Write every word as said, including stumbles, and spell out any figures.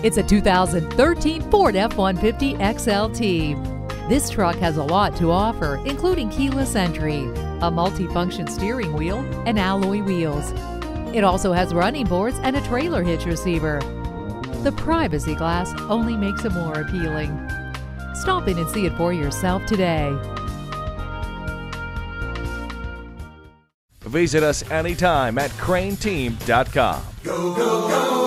It's a two thousand thirteen Ford F one fifty X L T. This truck has a lot to offer, including keyless entry, a multi-function steering wheel, and alloy wheels. It also has running boards and a trailer hitch receiver. The privacy glass only makes it more appealing. Stop in and see it for yourself today. Visit us anytime at crain team dot com. Go, go, go!